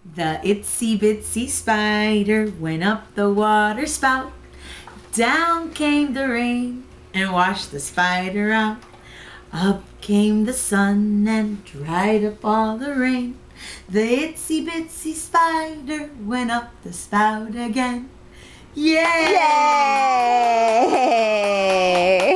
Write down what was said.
The itsy bitsy spider went up the water spout. Down came the rain and washed the spider out. Up came the sun and dried up all the rain. The itsy bitsy spider went up the spout again. Yay! Yay!